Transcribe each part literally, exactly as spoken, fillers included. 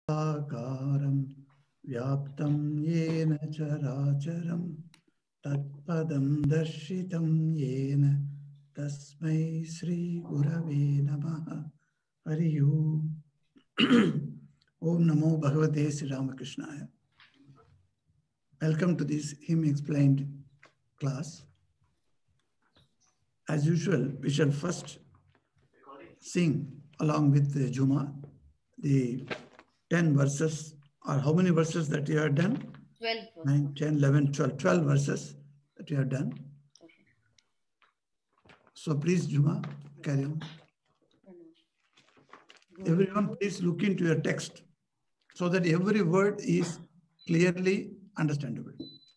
आकारं व्याप्तं येन चराचरं तत्पदं दर्शितं येन तस्मै श्री गुरवे नमः। हरि ओम। ओम नमो भगवते Shri रामकृष्णाय। Welcome to this hymn explained class. As usual, we shall first sing along with the Juma the ten verses, or how many verses that you have done? twelve. nine, ten, eleven, twelve. twelve verses that you have done. Okay. So please, Juma, carry on. Everyone, please look into your text so that every word is clearly understandable.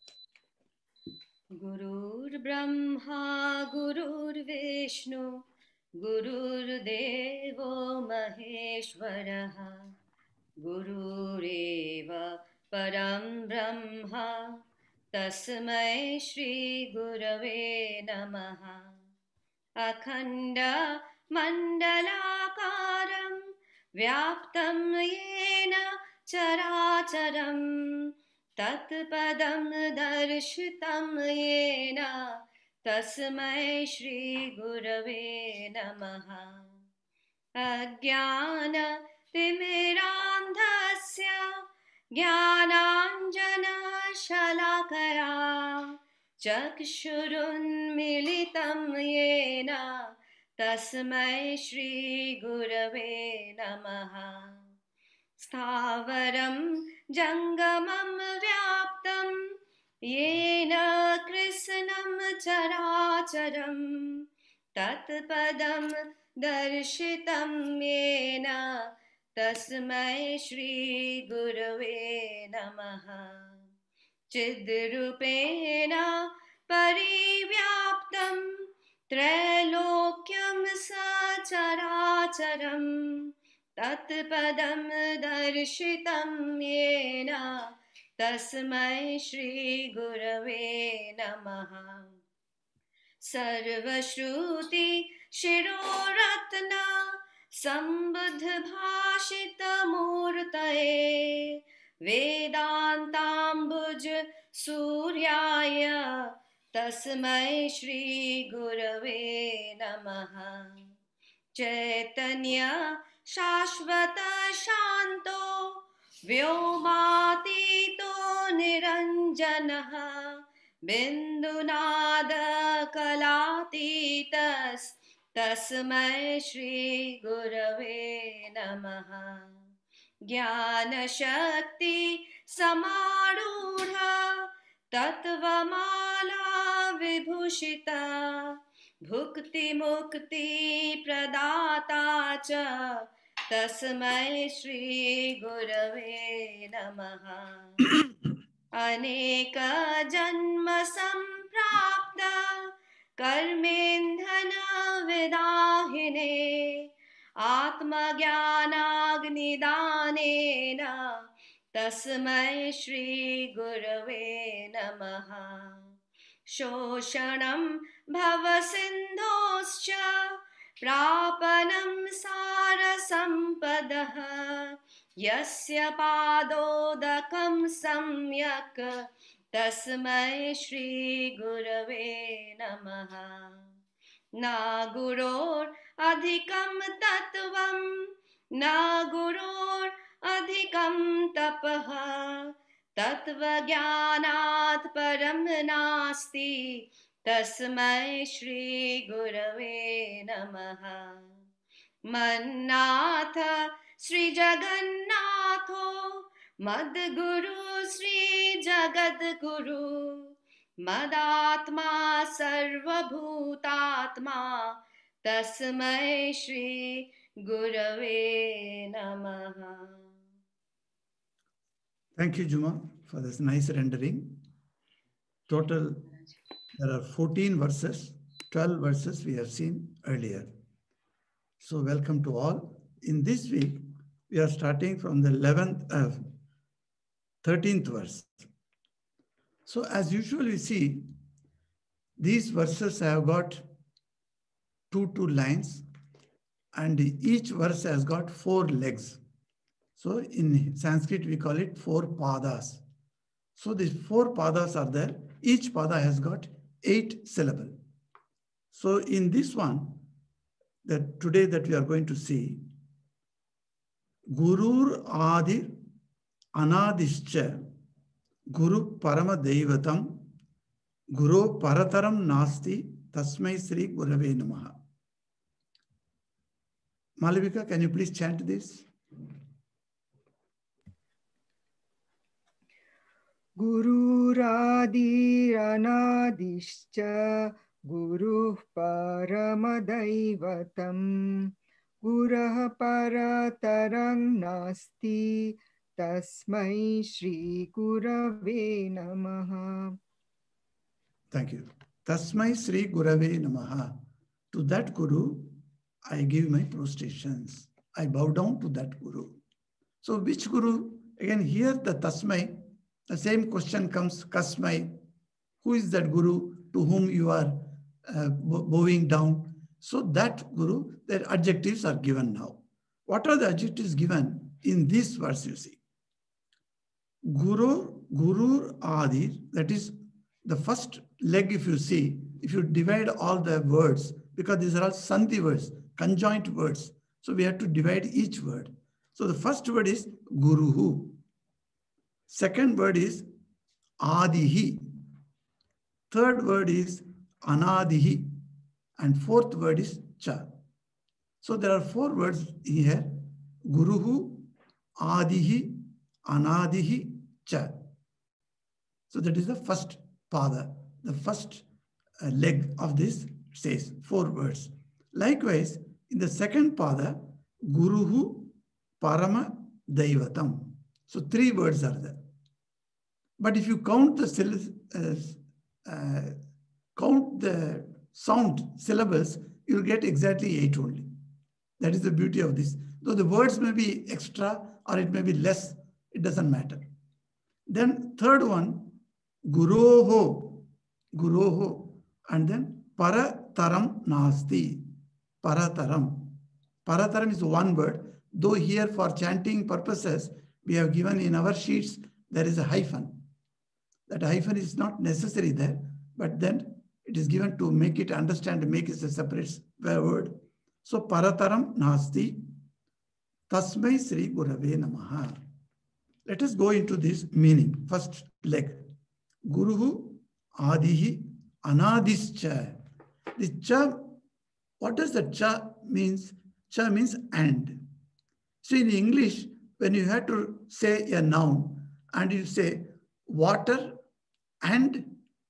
Gurur Brahma, Gurur Vishnu, Gurur Devo Maheshwaraha, Gurureva Param Brahma, Tasmai Shri Gurave Namaha. Akhanda Mandalakaram Vyaptam Yena Characharam Tatpadam Darshitam Yena Tasmai Shri Gurave Namaha. Ajnana Timirandhasya Jnananjana Shalakaya Chakshurunmilitam Yena Tasmai Shri Gurave Namaha. Stavaram Jangamam Vyaptam Yena Krishnam Characharam Tatpadam Darshitam Yena Tasmai Shri Gurave Namaha. Chidrupena Parivyaptam Trailokyam Sacharacharam Tatpadam Darshitam Yena Tasmai Shri Gurave Namaha. Sarvashruti Shiroratna Sambuddha Bhashita Murtaye Vedantambuj Suryaya Tasmai Shri Gurave Namaha. Chaitanya Shashvata Shanto Vyomatito Niranjanaha Bindunada Kalatitas Tasmai Shri Gurave Namaha. Jnana Shakti Samarudha Tatvamala Vibhushita Bhukti Mukti Pradata Cha Tasmai Shri Gurave Namaha. Aneka Janma Samprapta Karmendhana Vidahine Atma Jnanagni Danena Tasmai Shri Gurave Namaha. Shoshanam Bhavasindhoscha Prapanam Sarasampadaha Yasya Padodakam Samyak Tasmai Shri Gurave Namaha. Na Guror Adhikam Tattvam Na Guror Adhikam Tapaha Tattva Jnanat Param Nasti Tasmai Shri Gurave Namaha. Mannatha Sri Jagannatho Madguru Sri Jagadguru Madatma Sarvabhutatma Tasmai Shri Gurave Namaha. Thank you, Juma, for this nice rendering. Total, there are fourteen verses, twelve verses we have seen earlier. So welcome to all. In this week, we are starting from the eleventh, uh, thirteenth verse. So as usual, we see these verses have got two, two lines, and each verse has got four legs. So in Sanskrit, we call it four padas. So these four padas are there. Each pada has got eight syllables. So in this one, that today that we are going to see, Gurur Adi Anadischa Guru Parama Devatam Guru Parataram Nasti Tasmai Sri Gurave Namaha. Malavika, can you please chant this? Guru Radi Anadischa Guru Paramadaivatam Gurah Paratarang Nasti Tasmai Shri Gurave Namaha. Thank you. Tasmai Sri Gurave Namaha. To that Guru, I give my prostrations. I bow down to that Guru. So which Guru? Again, here the Tasmai, the same question comes, Kasmai. Who is that Guru to whom you are uh, bowing down? So that Guru, their adjectives are given now. What are the adjectives given in this verse you see? Guru, Guru Adi, that is the first leg if you see, if you divide all the words, because these are all Sandhi words, conjoint words. So we have to divide each word. So the first word is Guruhu. Second word is Adihi. Third word is Anadihi. And fourth word is Cha. So there are four words here. Guruhu, Adihi, Anadihi, Cha. So that is the first pada, the first uh, leg of this says four words. Likewise, in the second pada, Guruhu, Parama, Daivatam. So three words are there. But if you count the uh, uh, count the sound syllables, you'll get exactly eight only. That is the beauty of this. Though the words may be extra or it may be less, it doesn't matter. Then third one, Guroho, Guroho, and then Parataram Nasti, Parataram. Parataram is one word, though here for chanting purposes, we have given in our sheets, there is a hyphen. That hyphen is not necessary there, but then it is given to make it understand, make it a separate word. So Parataram Nasti, Tasmai Sri Gurave Namaha. Let us go into this meaning. First leg. Guruhu, Adihi, Anadischa. The cha, what does the cha means? Cha means and. So in English, when you have to say a noun and you say water and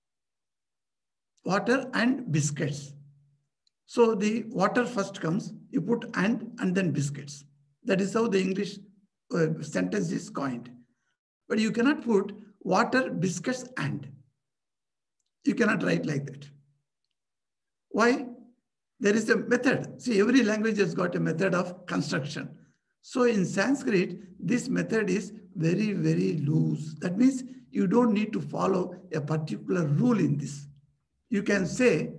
water and biscuits. So the water first comes, you put and and then biscuits. That is how the English uh, sentence is coined. But you cannot put water, biscuits and. You cannot write like that. Why? There is a method. See, every language has got a method of construction. So in Sanskrit, this method is very, very loose. That means you don't need to follow a particular rule in this. You can say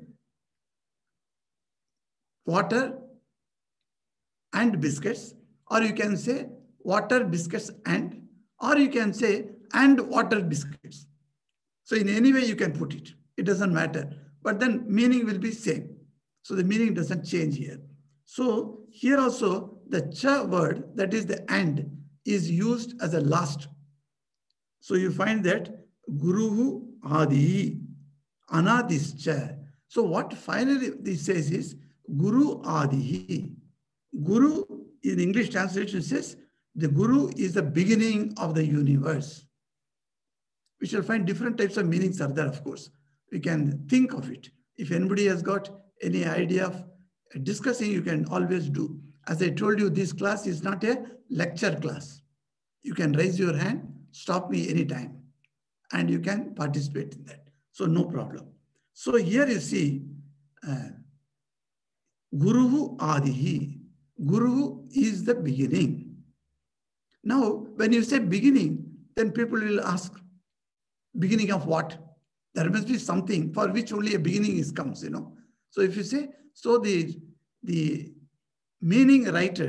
water and biscuits, or you can say water, biscuits and, or you can say and water, biscuits. So in any way you can put it. It doesn't matter. But then meaning will be same. So the meaning doesn't change here. So here also the cha word, that is the and, is used as a last. So you find that Guruhu Adi, Anadischa. So what finally this says is Guru Adihi. Guru in English translation says the Guru is the beginning of the universe. We shall find different types of meanings are there, of course. We can think of it. If anybody has got any idea of discussing, you can always do. As I told you, this class is not a lecture class. You can raise your hand, stop me anytime, and you can participate in that. So no problem. So here you see, uh, Guruhu Adihi. Guru is the beginning. Now, when you say beginning, then people will ask, beginning of what? There must be something for which only a beginning is comes, you know. So if you say, so the, the meaning writers,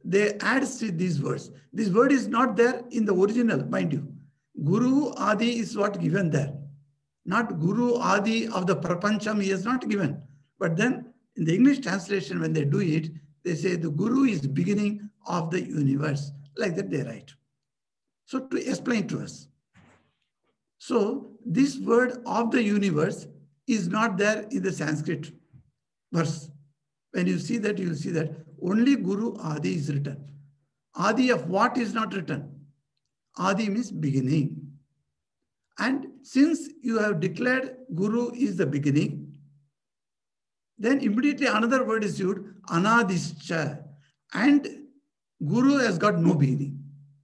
they add these words. This word is not there in the original, mind you. Guru Adi is what given there. Not Guru Adi of the Prapancham, he has not given. But then in the English translation, when they do it, they say the Guru is the beginning of the universe. Like that they write. So to explain to us. So this word of the universe is not there in the Sanskrit verse. When you see that, you will see that only Guru Adi is written. Adi of what is not written? Adi means beginning. And since you have declared Guru is the beginning, then immediately another word is used, Anadischa. And Guru has got no beginning.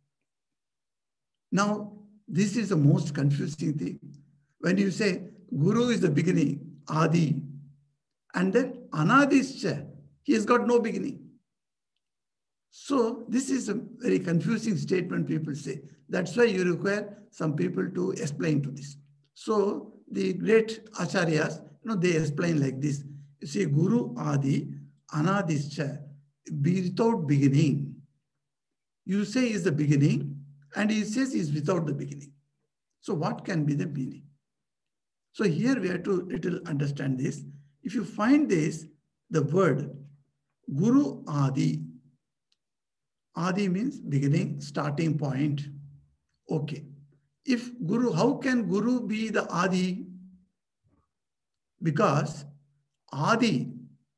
Now, this is the most confusing thing. When you say Guru is the beginning, Adi, and then Anadischa, he has got no beginning. So this is a very confusing statement people say. That's why you require some people to explain to this. So the great acharyas, you know, they explain like this. You see, Guru Adi, Anadischa, without beginning. You say is the beginning, and he says is without the beginning. So what can be the meaning? So here we have to little understand this. If you find this, the word Guru Adi. Adi means beginning, starting point. Okay. If Guru, how can Guru be the Adi? Because Adi,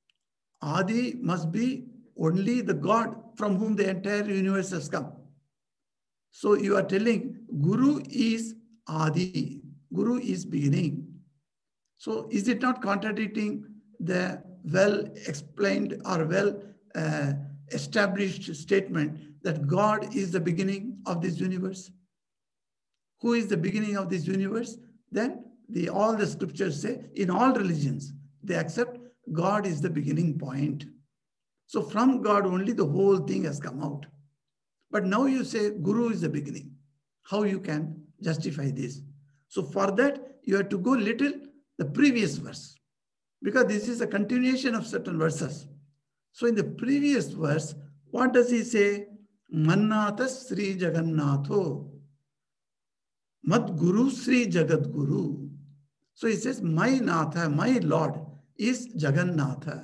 Adi must be only the God from whom the entire universe has come. So you are telling Guru is Adi. Guru is beginning. So is it not contradicting the well explained or well uh, established statement that God is the beginning of this universe? Who is the beginning of this universe? Then the, all the scriptures say, in all religions, they accept God is the beginning point. So from God only the whole thing has come out. But now you say Guru is the beginning. How you can justify this? So for that, you have to go little the previous verse, because this is a continuation of certain verses. So in the previous verse, what does he say? Mannatha Sri Jagannatho. Mad Guru Sri Jagat Guru. So he says, my Natha, my Lord is Jagannatha.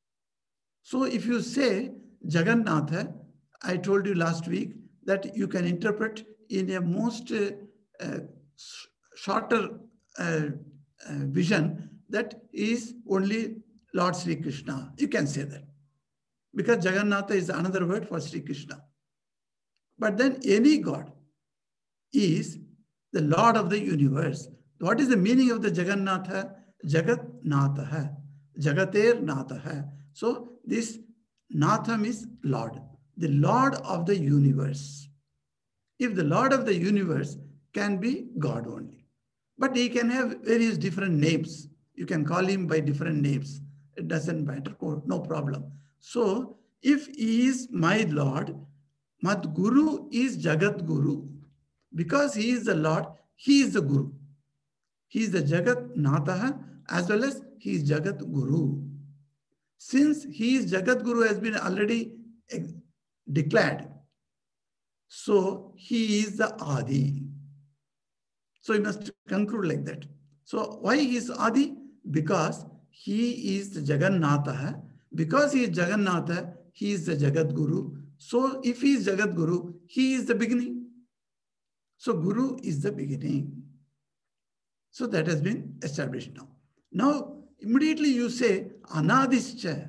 So if you say Jagannatha, I told you last week that you can interpret in a most uh, uh, shorter uh, uh, vision that is only Lord Sri Krishna. You can say that. Because Jagannatha is another word for Sri Krishna. But then any God is the Lord of the universe. What is the meaning of the Jagannatha? Jagat Natha. Jagater Natha. So this Natha means Lord. The Lord of the universe. If the Lord of the universe can be God only. But he can have various different names. You can call him by different names. It doesn't matter. No problem. So if he is my Lord, Mad Guru is Jagat Guru. Because he is the Lord, he is the Guru. He is the Jagat Natha as well as he is Jagat Guru. Since he is Jagat Guru has been already declared, so he is the Adi. So you must conclude like that. So why he is Adi? Because he is the Jagannatha. Because he is Jagannatha, he is the Jagat Guru. So if he is Jagat Guru, he is the beginning. So Guru is the beginning. So that has been established now. Now, immediately you say, Anadischa.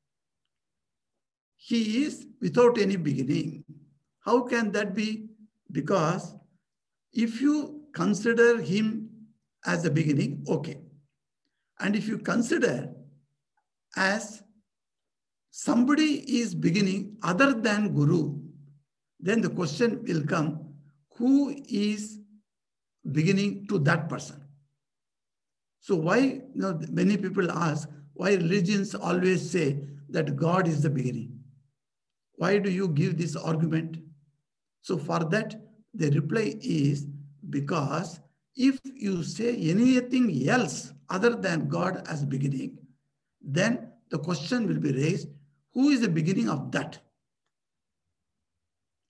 He is without any beginning. How can that be? Because if you consider him as the beginning, okay. And if you consider as somebody is beginning other than Guru, then the question will come, who is beginning to that person? So why, you know, many people ask, why religions always say that God is the beginning? Why do you give this argument? So for that, the reply is because if you say anything else other than God as beginning, then the question will be raised, who is the beginning of that?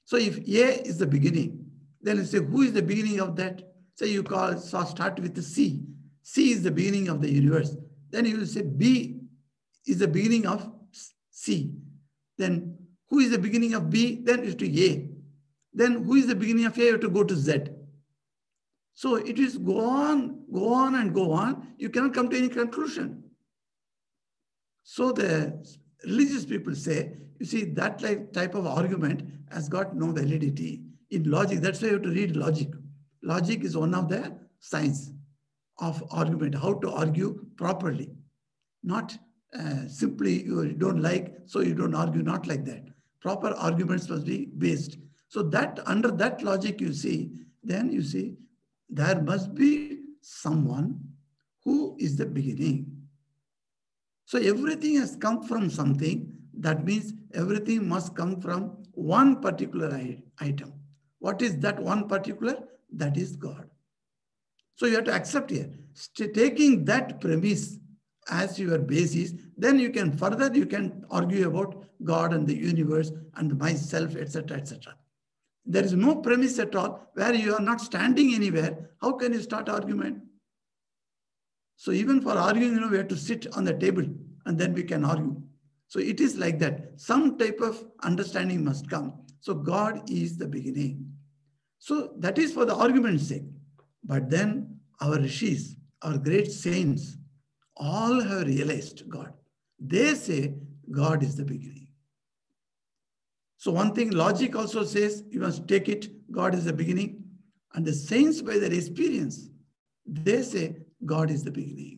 So if A is the beginning, then you say, who is the beginning of that? Say you call, so start with the C. C is the beginning of the universe. Then you will say B is the beginning of C. Then who is the beginning of B? Then you have to A. Then who is the beginning of A? You have to go to Z. So it is go on, go on and go on. You cannot come to any conclusion. So the religious people say, you see, that type of argument has got no validity in logic. That's why you have to read logic. Logic is one of the science of argument, how to argue properly. Not uh, simply you don't like, so you don't argue, not like that. Proper arguments must be based. So that under that logic you see, then you see, there must be someone who is the beginning. So everything has come from something. That means everything must come from one particular item. What is that one particular? That is God. So you have to accept here. Taking that premise as your basis, then you can further, you can argue about God and the universe and myself, et cetera, et cetera. There is no premise at all where you are not standing anywhere. How can you start argument? So even for arguing, you know, we have to sit on the table and then we can argue. So it is like that. Some type of understanding must come. So God is the beginning. So that is for the argument's sake. But then our rishis, our great saints, all have realized God. They say God is the beginning. So one thing, logic also says, you must take it, God is the beginning. And the saints, by their experience, they say God is the beginning.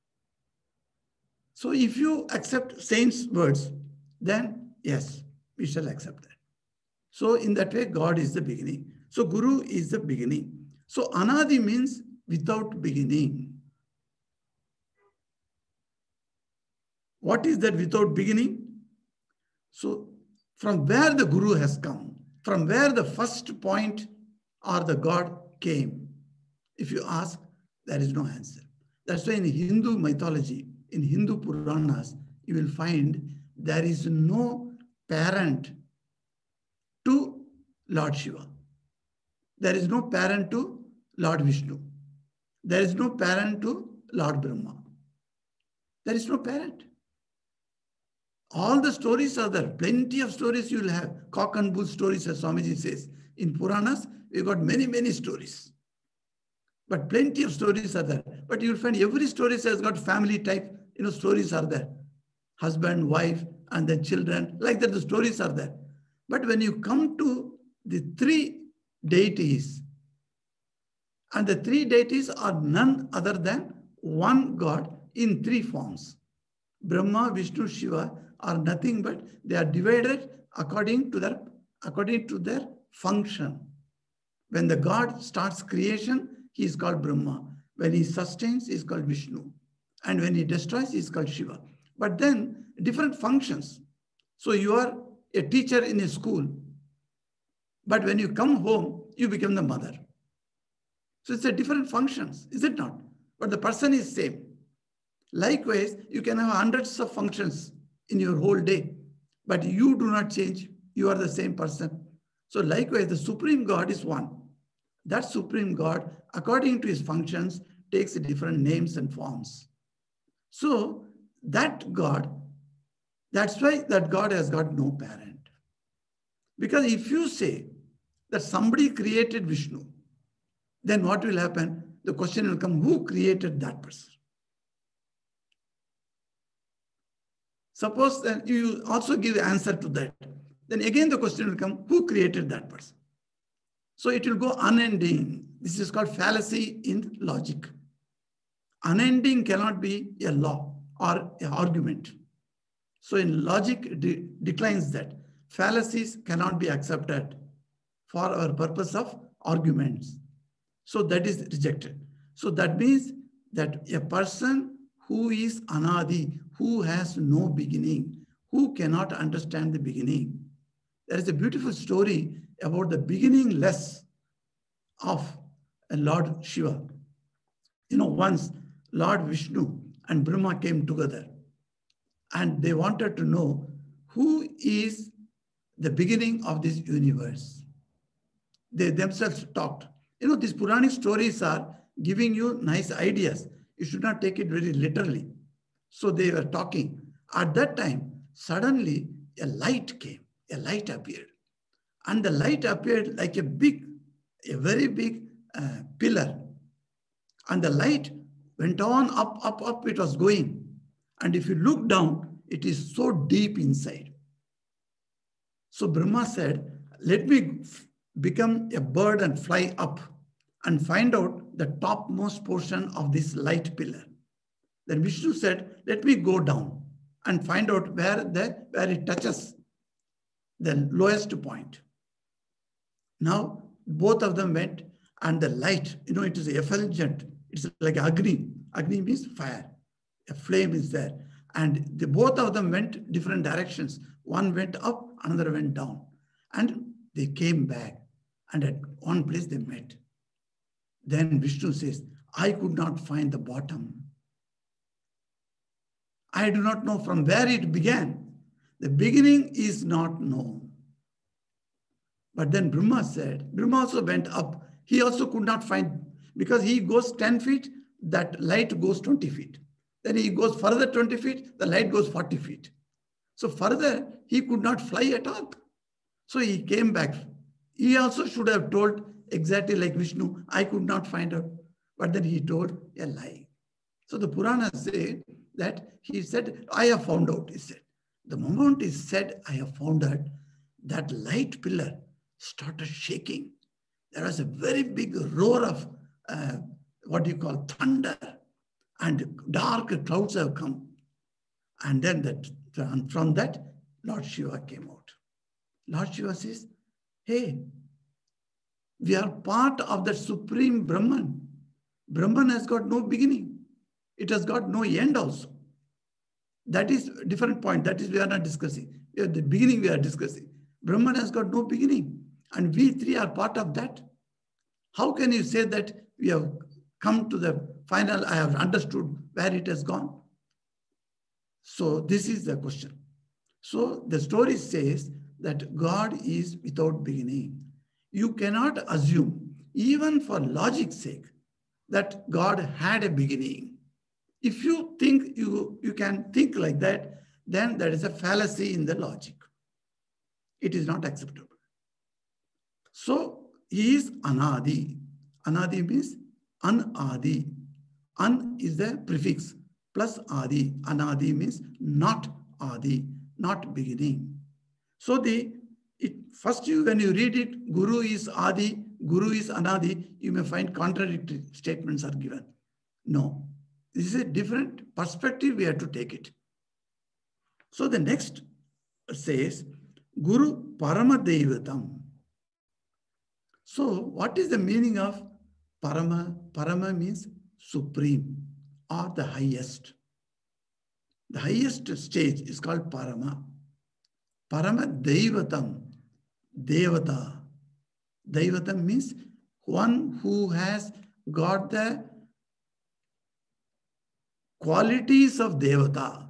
So if you accept saints' words, then yes, we shall accept that. So in that way, God is the beginning. So Guru is the beginning. So Anadi means without beginning. What is that without beginning? So from where the Guru has come, from where the first point or the God came, if you ask, there is no answer. That's why in Hindu mythology, in Hindu Puranas, you will find there is no parent to Lord Shiva. There is no parent to Lord Vishnu. There is no parent to Lord Brahma. There is no parent. All the stories are there. Plenty of stories you will have. Cock and bull stories, as Swamiji says. In Puranas, we've got many, many stories. But plenty of stories are there. But you'll find every story has got family type, you know, stories are there. Husband, wife, and then children. Like that, the stories are there. But when you come to the three deities, and the three deities are none other than one God in three forms. Brahma, Vishnu, Shiva are nothing but they are divided according to their, according to their function. When the God starts creation, he is called Brahma. When he sustains, he is called Vishnu. And when he destroys, he is called Shiva. But then different functions. So you are a teacher in a school. But when you come home, you become the mother. So it's a different functions, is it not? But the person is same. Likewise, you can have hundreds of functions in your whole day, but you do not change. You are the same person. So likewise, the Supreme God is one. That Supreme God, according to his functions, takes different names and forms. So that God, that's why that God has got no parent. Because if you say that somebody created Vishnu, then what will happen? The question will come, who created that person? Suppose that you also give the answer to that. Then again the question will come, who created that person? So it will go unending. This is called fallacy in logic. Unending cannot be a law or an argument. So in logic, de declines that. Fallacies cannot be accepted for our purpose of arguments. So that is rejected. So that means that a person who is anadi, who has no beginning, who cannot understand the beginning. There is a beautiful story about the beginningless of Lord Shiva. You know, once Lord Vishnu and Brahma came together and they wanted to know who is the beginning of this universe. They themselves talked. You know, these Puranic stories are giving you nice ideas. You should not take it very literally. So they were talking. At that time, suddenly a light came, a light appeared. And the light appeared like a big, a very big uh, pillar. And the light went on up, up, up, it was going. And if you look down, it is so deep inside. So Brahma said, let me become a bird and fly up and find out the topmost portion of this light pillar. Then Vishnu said, let me go down and find out where, the, where it touches the lowest point. Now, both of them went, and the light, you know, it is effulgent. It's like Agni. Agni means fire. A flame is there. And the, both of them went different directions. One went up, another went down. And they came back. And at one place they met. Then Vishnu says, I could not find the bottom. I do not know from where it began. The beginning is not known. But then Brahma said, Brahma also went up. He also could not find, because he goes ten feet, that light goes twenty feet. Then he goes further twenty feet, the light goes forty feet. So further, he could not fly at all. So he came back. He also should have told exactly like Vishnu, I could not find out. But then he told a lie. So the Puranas say that he said, I have found out, he said. The moment he said, I have found out, that light pillar started shaking. There was a very big roar of uh, what do you call thunder, and dark clouds have come. And then that, and from that, Lord Shiva came out. Lord Shiva says, hey, we are part of the supreme Brahman. Brahman has got no beginning. It has got no end also. That is a different point. That is we are not discussing. At the beginning we are discussing. Brahman has got no beginning. And we three are part of that. How can you say that we have come to the final, I have understood where it has gone? So this is the question. So the story says that God is without beginning. You cannot assume, even for logic's sake, that God had a beginning. If you think you, you can think like that, then there is a fallacy in the logic. It is not acceptable. So he is Anadi. Anadi means Anadi. An is the prefix plus Adi. Anadi means not Adi, not beginning. So the it first you when you read it, Guru is Adi, Guru is Anadi, you may find contradictory statements are given. No, this is a different perspective we have to take it. So the next says Guru Parama Devatam. So what is the meaning of Parama? Parama means supreme or the highest. The highest stage is called Parama. Parama Devatam. Devata. Devatam means one who has got the qualities of Devata.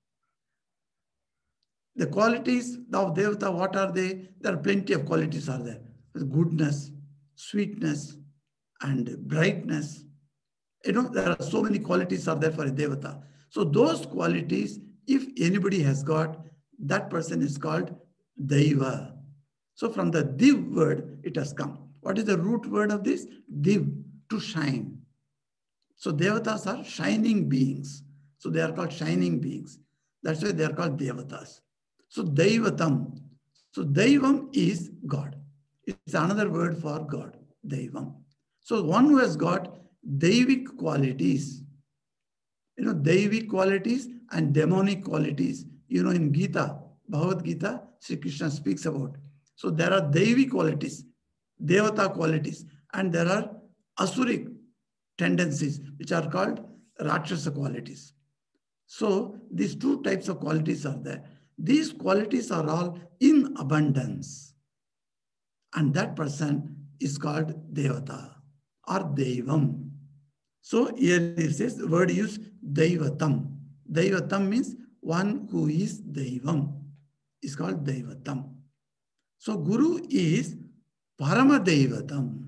The qualities of Devata, what are they? There are plenty of qualities are there. Goodness, sweetness, and brightness. You know, there are so many qualities are there for a Devata. So those qualities, if anybody has got, that person is called Deva. So from the Div word, it has come. What is the root word of this? Div, to shine. So Devatas are shining beings. So they are called shining beings. That's why they are called Devatas. So Devatam. So Devam is God. It's another word for God, Devam. So one who has got Devic qualities, you know, Devic qualities and demonic qualities. You know, in Gita, Bhagavad Gita, Sri Krishna speaks about. So there are Devi qualities, Devata qualities, and there are Asuric tendencies, which are called Rakshasa qualities. So these two types of qualities are there. These qualities are all in abundance. And that person is called Devata or Devam. So here it says the word used Devatam. Devatam means one who is Devam is called Devatam. So Guru is Paramadaivatam.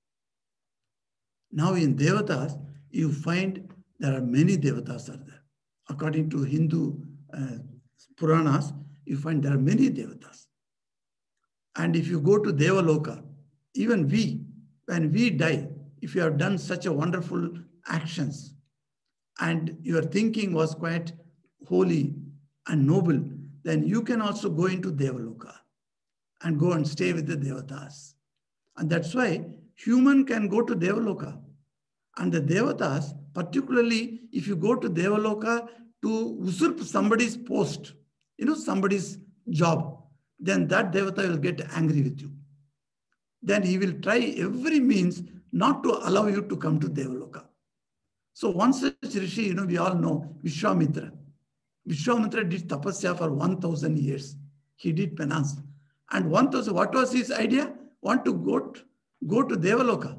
Now in Devatas, you find there are many Devatas are there. According to Hindu uh, Puranas, you find there are many Devatas. And if you go to Devaloka, even we, when we die, if you have done such a wonderful actions and your thinking was quite holy and noble, then you can also go into Devaloka and go and stay with the Devatas. And that's why human can go to Devaloka. And the Devatas, particularly if you go to Devaloka to usurp somebody's post, you know, somebody's job, then that Devata will get angry with you. Then he will try every means not to allow you to come to Devaloka. So one such Rishi, you know, we all know, Vishwamitra. Vishwamitra did tapasya for one thousand years. He did penance. And one thousand, what was his idea? Want to go to, go to Devaloka.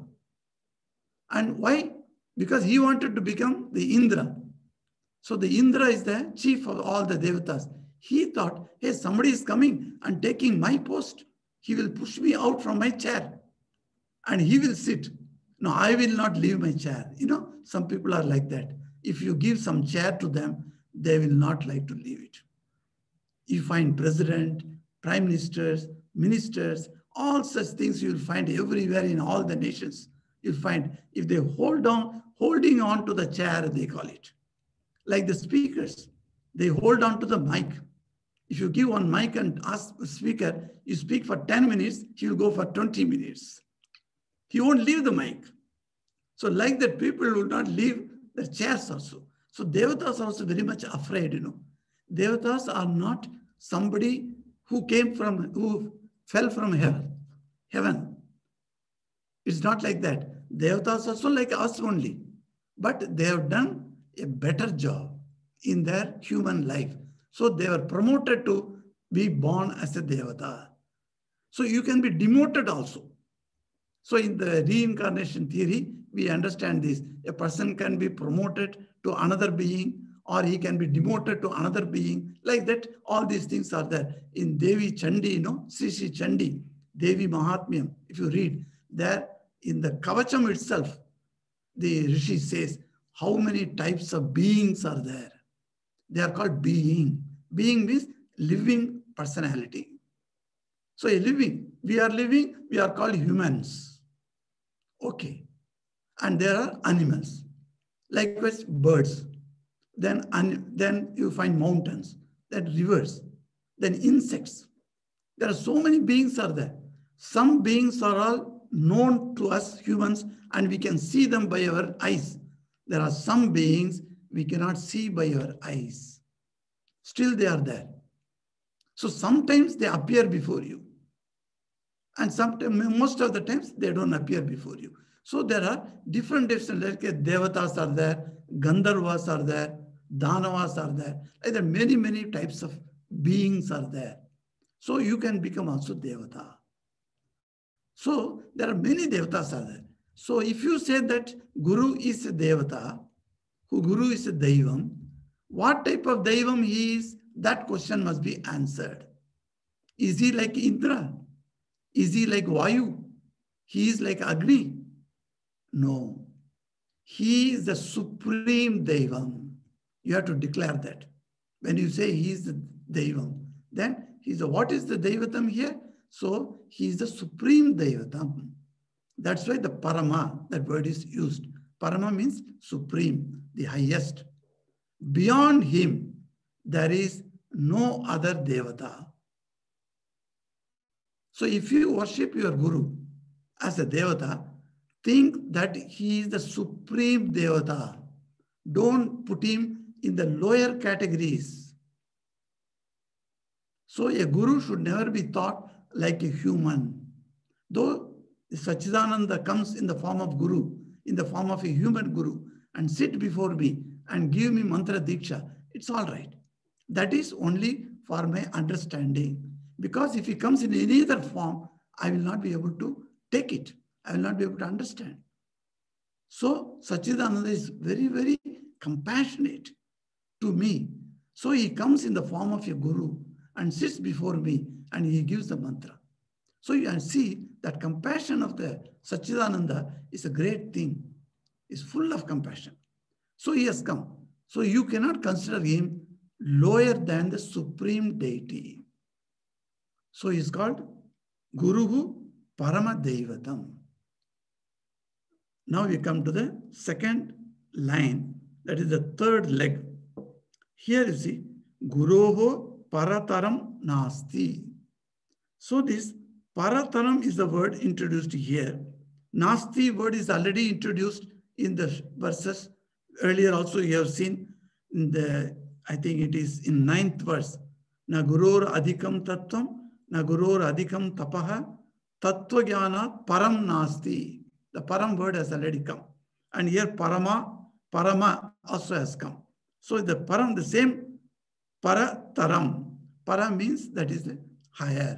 And why? Because he wanted to become the Indra. So the Indra is the chief of all the Devatas. He thought, hey, somebody is coming and taking my post. He will push me out from my chair and he will sit. No, I will not leave my chair. You know, some people are like that. If you give some chair to them, they will not like to leave it. You find president, prime ministers, ministers, all such things you will find everywhere in all the nations. You'll find if they hold on, holding on to the chair, they call it. Like the speakers, they hold on to the mic. If you give one mic and ask the speaker, you speak for ten minutes, he will go for twenty minutes. He won't leave the mic. So like that, people will not leave the chairs also. So Devatas are also very much afraid, you know. Devatas are not somebody who came from, who fell from heaven. Heaven. It's not like that. Devatas are also like us only. But they have done a better job in their human life. So they were promoted to be born as a Devata. So you can be demoted also. So in the reincarnation theory, we understand this. A person can be promoted to another being, or he can be demoted to another being. Like that, all these things are there. In Devi Chandi, you know, Sri Sri Chandi, Devi Mahatmyam, if you read, there in the Kavacham itself, the Rishi says, how many types of beings are there? They are called being. Being means living personality. So a living, we are living, we are called humans. Okay. And there are animals. Likewise, birds. Then, then you find mountains, then rivers, then insects. There are so many beings are there. Some beings are all known to us humans and we can see them by our eyes. There are some beings we cannot see by our eyes. Still they are there. So sometimes they appear before you. And sometimes, most of the times, they don't appear before you. So there are different different, like Devatas are there, Gandharvas are there, Danavas are there. Like there are many, many types of beings are there. So you can become also Devata. So there are many Devatas are there. So if you say that Guru is a Devata, who Guru is a Daivam, what type of Daivam he is, that question must be answered. Is he like Indra? Is he like Vayu? He is like Agni? No. He is the supreme Daivam. You have to declare that. When you say he is the Daivam, then he's a, what is the Daivatam here? So he is the supreme Daivatam. That's why the Parama, that word is used. Parama means supreme, the highest. Beyond him, there is no other Devata. So if you worship your Guru as a Devata, think that he is the supreme Devata. Don't put him in the lower categories. So a Guru should never be thought like a human. Though Sachidananda comes in the form of Guru, in the form of a human Guru, and sit before me and give me mantra diksha, it's all right. That is only for my understanding. Because if he comes in any other form, I will not be able to take it. I will not be able to understand. So Sachidananda is very, very compassionate to me. So he comes in the form of a Guru and sits before me and he gives the mantra. So you can see that compassion of the Satchidananda is a great thing. It's full of compassion. So he has come. So you cannot consider him lower than the supreme deity. So he is called Guruhu Parama Devatam. Now we come to the second line, that is the third leg. Here you see, Guroho Parataram Nasti. So this Parataram is the word introduced here. Nasti word is already introduced in the verses. Earlier also you have seen in the, I think it is in ninth verse. Na gurur adhikam tattvam, na gurur adhikam tapaha, tattva jnana param nasti. The param word has already come. And here parama, parama also has come. So the param, the same parataram. Para means that is higher.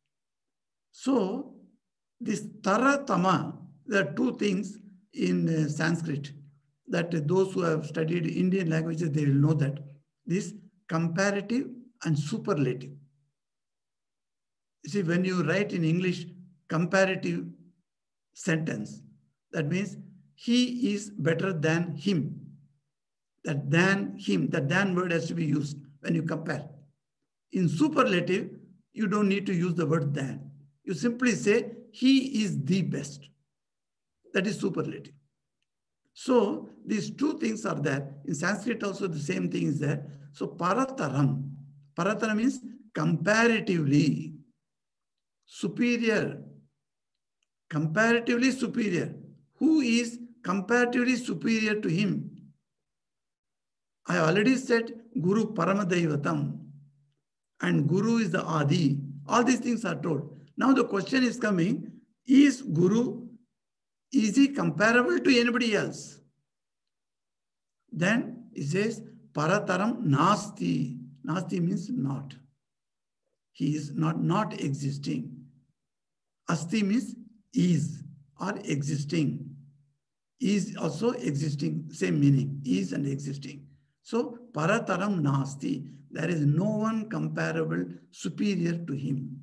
So this taratama, there are two things in uh, Sanskrit that those who have studied Indian languages, they will know that this comparative and superlative. You see, when you write in English comparative sentence, that means he is better than him. That than him, that than word has to be used when you compare. In superlative, you don't need to use the word than. You simply say he is the best. That is superlative. So these two things are there. In Sanskrit also the same thing is there. So parataram. Parataram means comparatively superior. Comparatively superior. Who is comparatively superior to him? I already said Guru Paramadaivatam. And Guru is the Adi. All these things are told. Now the question is coming, is Guru, is he comparable to anybody else? Then it says, Parataram Nasti. Nasti means not. He is not, not existing. Asti means is or existing. Is also existing, same meaning, is and existing. So Parataram Nasti. There is no one comparable, superior to him.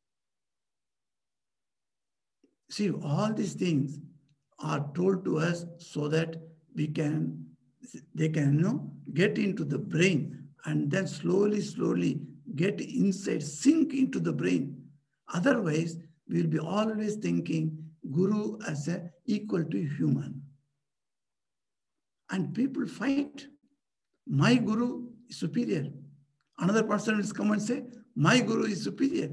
See, all these things are told to us so that we can, they can, you know, get into the brain and then slowly, slowly get inside, sink into the brain. Otherwise, we will be always thinking Guru as a equal to human. And people fight. My Guru is superior. Another person will come and say, my Guru is superior.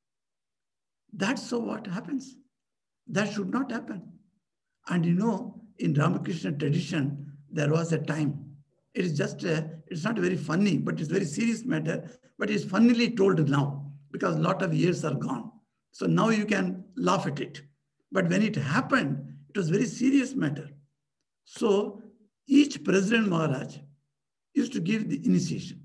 That's so what happens. That should not happen. And you know, in Ramakrishna tradition, there was a time. It is just, a, it's not very funny, but it's a very serious matter. But it's funnily told now because a lot of years are gone. So now you can laugh at it. But when it happened, it was a very serious matter. So each President Maharaj used to give the initiation.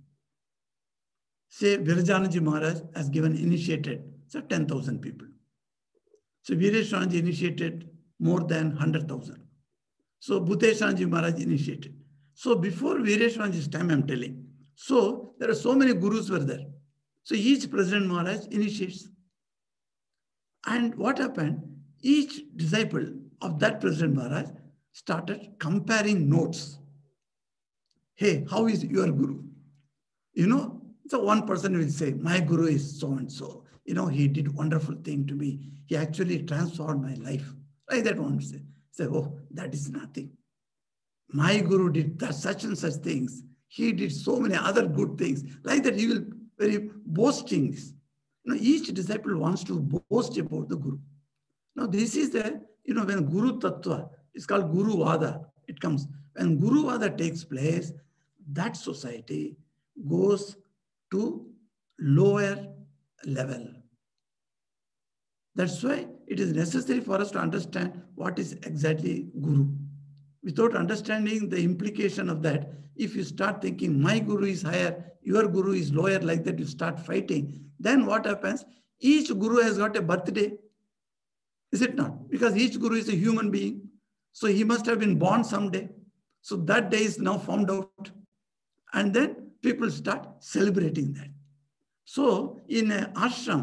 Say Virajanaji Maharaj has given initiated, so ten thousand people. So Vireshwanaji initiated more than one hundred thousand. So Bhuteshwanaji Maharaj initiated. So before Vireshwanaji's time, I'm telling. So there are so many gurus were there. So each President Maharaj initiates. And what happened? Each disciple of that President Maharaj started comparing notes. Hey, how is your Guru? You know, so one person will say, my Guru is so-and-so. You know, he did wonderful thing to me. He actually transformed my life. Like that one will say. Say, oh, that is nothing. My Guru did that, such and such things. He did so many other good things. Like that, he will very boasting this. You know, each disciple wants to boast about the Guru. Now, this is the, you know, when Guru Tattva, it's called Guru Vada, it comes. When Guru Vada takes place, that society goes to lower level. That's why it is necessary for us to understand what is exactly Guru. Without understanding the implication of that, if you start thinking my Guru is higher, your Guru is lower, like that you start fighting, then what happens? Each Guru has got a birthday. Is it not? Because each Guru is a human being. So he must have been born someday. So that day is now found out. And then people start celebrating that. So in an ashram,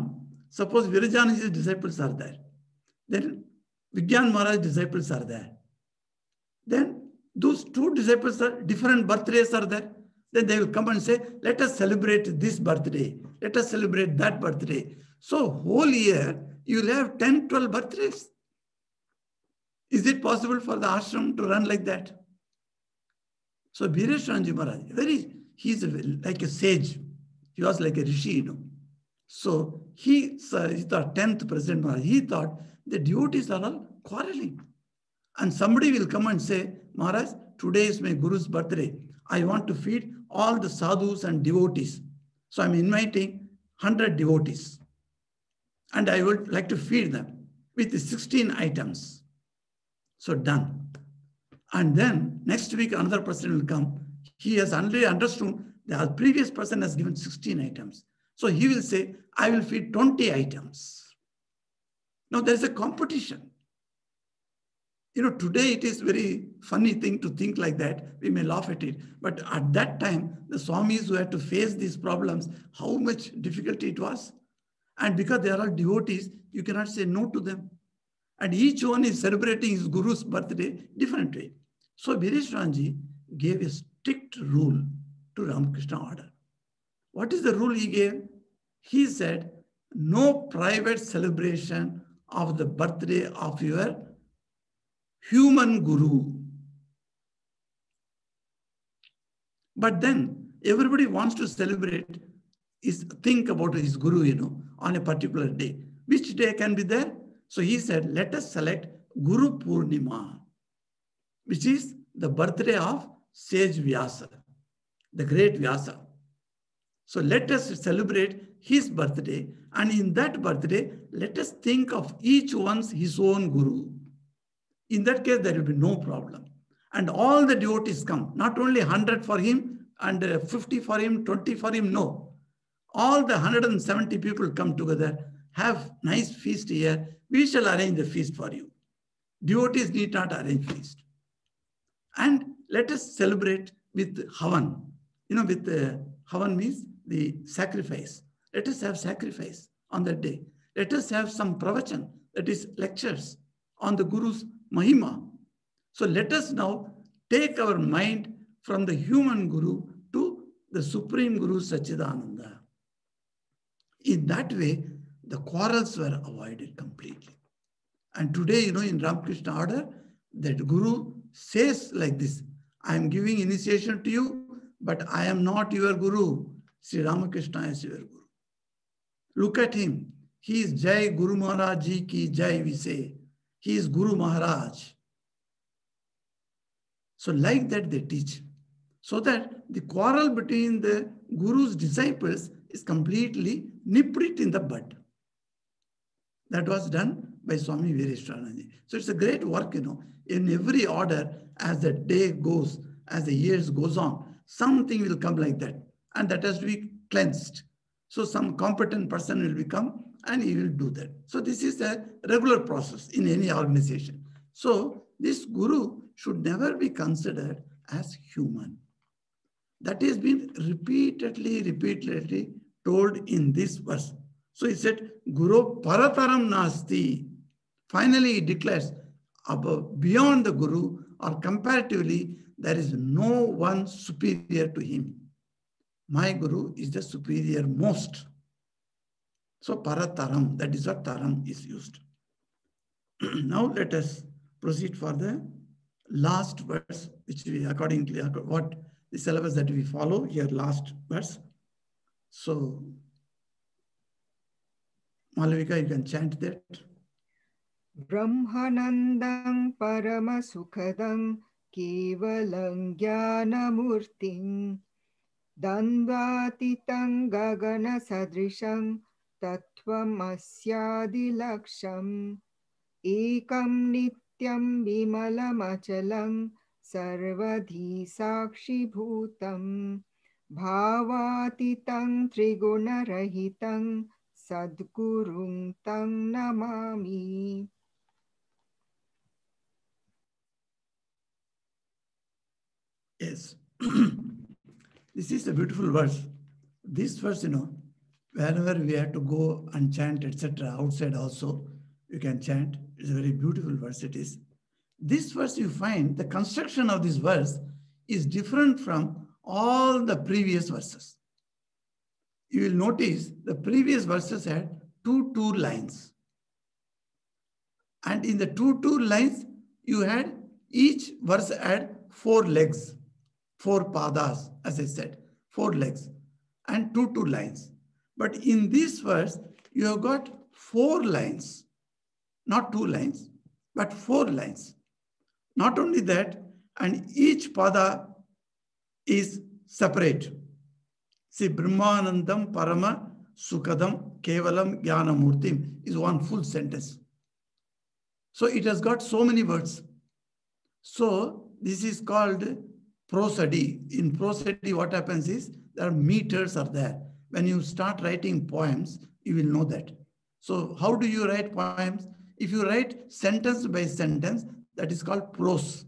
Suppose Virajanji's disciples are there. Then Vigyan Maharaj's disciples are there. Then those two disciples are different birthdays are there. Then they will come and say, let us celebrate this birthday. Let us celebrate that birthday. So whole year, you will have ten, twelve birthdays. Is it possible for the ashram to run like that? So Bireshwaranji Maharaj, very, he's a, like a sage. He was like a rishi, you know. So he, uh, he thought, tenth President Maharaj, he thought the devotees are all quarreling. And somebody will come and say, Maharaj, today is my Guru's birthday. I want to feed all the sadhus and devotees. So I'm inviting one hundred devotees. And I would like to feed them with sixteen items. So done. And then next week, another person will come. He has already understood the previous person has given sixteen items. So he will say, I will feed twenty items. Now there is a competition. You know, today it is very funny thing to think like that. We may laugh at it. But at that time, the Swamis who had to face these problems, how much difficulty it was. And because they are all devotees, you cannot say no to them. And each one is celebrating his Guru's birthday different way. So Bireshwaranji gave a strict rule to Ramakrishna order. What is the rule he gave? He said, no private celebration of the birthday of your human Guru. But then everybody wants to celebrate, is think about his Guru, you know, on a particular day. Which day can be there? So he said, let us select Guru Purnima, which is the birthday of Sage Vyasa, the great Vyasa. So let us celebrate his birthday, and in that birthday, let us think of each one's his own Guru. In that case, there will be no problem. And all the devotees come, not only one hundred for him and fifty for him, twenty for him, no. All the one hundred seventy people come together, have nice feast here. We shall arrange the feast for you. Devotees need not arrange feast. And let us celebrate with Havan. You know, with uh, Havan means the sacrifice. Let us have sacrifice on that day. Let us have some pravachan, that is lectures on the Guru's Mahima. So let us now take our mind from the human Guru to the Supreme Guru Sachidananda. In that way, the quarrels were avoided completely. And today, you know, in Ramakrishna order, that Guru says like this, I am giving initiation to you, but I am not your Guru. Sri Ramakrishna is your Guru. Look at him. He is Jai Guru Maharaj Ji ki Jai, we say. He is Guru Maharaj. So like that they teach. So that the quarrel between the Guru's disciples is completely nipped it in the bud. That was done by Swami Vireshwaranji. So it's a great work, you know. In every order, as the day goes, as the years goes on, something will come like that. And that has to be cleansed. So some competent person will become and he will do that. So this is a regular process in any organization. So this Guru should never be considered as human. That has been repeatedly, repeatedly told in this verse. So he said, Guru Parataram Nasti. Finally, he declares, above, beyond the Guru or comparatively, there is no one superior to him. My Guru is the superior most. So Parataram, that is what Taram is used. Now let us proceed for the last verse, which we accordingly, what the syllabus that we follow here, last verse. So Malavika, you can chant that. Brahmanandam Paramasukhadam Kevalam Jnanamurtim Dandvatitam Gagana Sadrisham Tattvam Asyadilaksham Ekam Nityam Vimalamachalam Sarvadhi Sakshi Bhutam Bhavatitam Trigunarahitam Sadgurung Tang Namami. Yes. This is a beautiful verse. This verse, you know, Wherever we have to go and chant, et cetera, outside also, you can chant. It's a very beautiful verse it is. This verse, you find the construction of this verse is different from all the previous verses. You will notice the previous verses had two, two lines. And in the two, two lines, you had each verse had four legs, four padas, as I said, four legs, and two, two lines. But in this verse, you have got four lines, not two lines, but four lines. Not only that, and each pada is separate. See, Brahmanandam Parama Sukadam Kevalam Jnanamurtim is one full sentence. So it has got so many words. So this is called prosody. In prosody, what happens is there are meters are there. When you start writing poems, you will know that. So how do you write poems? If you write sentence by sentence, that is called prose.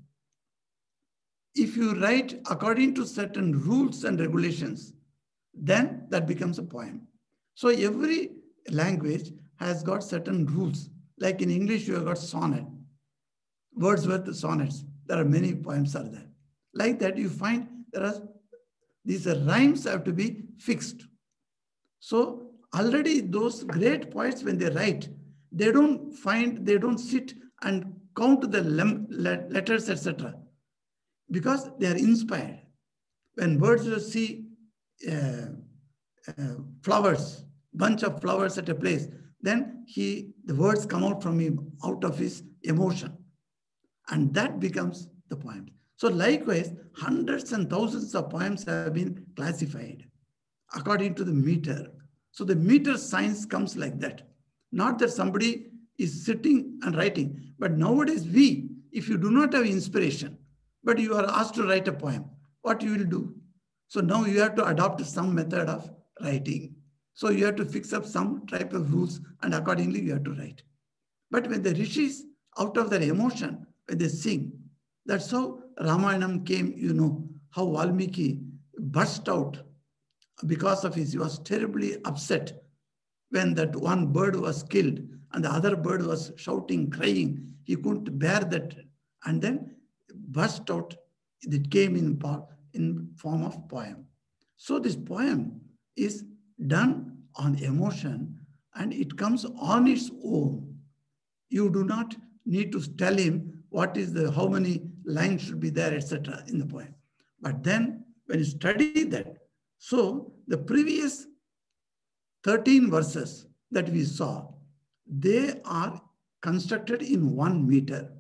If you write according to certain rules and regulations, then that becomes a poem. So every language has got certain rules. Like in English, you have got sonnet, Wordsworth sonnets. There are many poems are there. Like that, you find there are these rhymes have to be fixed. So already those great poets, when they write, they don't find, they don't sit and count the letters, et cetera, because they are inspired. When Wordsworth see uh, uh, flowers, bunch of flowers at a place, then he, the words come out from him, out of his emotion. And that becomes the poem. So likewise, hundreds and thousands of poems have been classified according to the meter. So the meter science comes like that. Not that somebody is sitting and writing, but nowadays we, if you do not have inspiration, but you are asked to write a poem, what you will do? So now you have to adopt some method of writing. So you have to fix up some type of rules and accordingly you have to write. But when the rishis, out of their emotion, when they sing, that's how Ramayanam came, you know, how Valmiki burst out because of his, he was terribly upset when that one bird was killed and the other bird was shouting, crying. He couldn't bear that and then burst out. It came in, in form of poem. So this poem is done on emotion and it comes on its own. You do not need to tell him what is the, how many lines should be there, et cetera in the poem. But then when you study that, so the previous thirteen verses that we saw, they are constructed in one meter.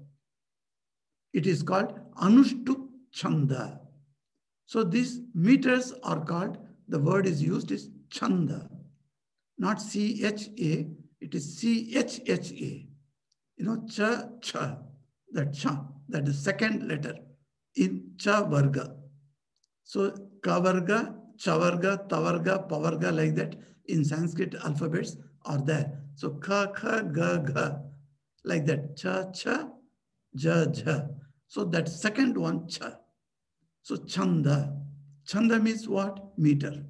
It is called Anushtup Chanda. So these meters are called, the word is used is Chanda, not C H A, it is C H H A. You know, Cha, Cha, that Cha, that is second letter in Cha Varga. So Ka Varga, Cha Varga, Ta Varga, Pa Varga, like that in Sanskrit alphabets are there. So Ka, Kha, Ga, Ga, like that. Cha, Cha, Ja, Ja. So that second one, Cha. So Chanda. Chanda means what? Meter.